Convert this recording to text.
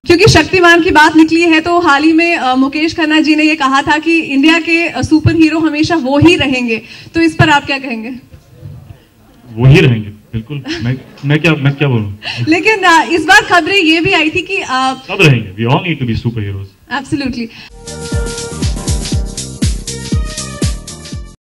क्योंकि शक्तिमान की बात निकली है तो हाल ही में मुकेश खन्ना जी ने ये कहा था कि इंडिया के सुपर हीरो हमेशा वो ही रहेंगे, तो इस पर आप क्या कहेंगे? वो ही रहेंगे बिल्कुल। मैं क्या बोलूं। लेकिन इस बार खबरें ये भी आई थी कि सब रहेंगे। We all need to be superheroes. Absolutely.